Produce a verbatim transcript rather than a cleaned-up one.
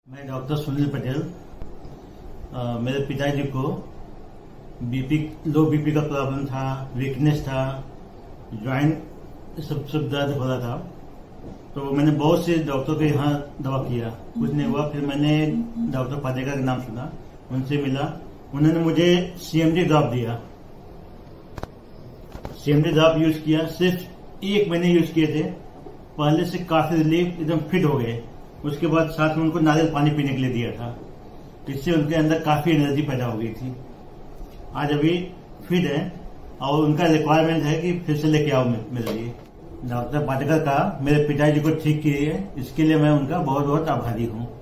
मैं डॉक्टर सुनील पटेल। आ, मेरे पिताजी को बीपी लो बीपी का प्रॉब्लम था, वीकनेस था, ज्वाइंट सब सब दर्द हो रहा था। तो मैंने बहुत से डॉक्टर के यहाँ दवा किया, कुछ नहीं हुआ। फिर मैंने डॉक्टर पाटेकर का नाम सुना, उनसे मिला। उन्होंने मुझे सीएमडी ड्रॉप दिया। सीएमडी ड्रॉप यूज किया, सिर्फ एक महीने यूज किए थे। पहले से काफी रिलीफ, एकदम फिट हो गए। उसके बाद साथ में उनको नारियल पानी पीने के लिए दिया था, इससे उनके अंदर काफी एनर्जी पैदा हो गई थी। आज अभी फिट है और उनका रिक्वायरमेंट है कि फिर से लेके आओ मेरे लिए। डॉक्टर पाटेकर का मेरे पिताजी को ठीक किए, इसके लिए मैं उनका बहुत बहुत आभारी हूँ।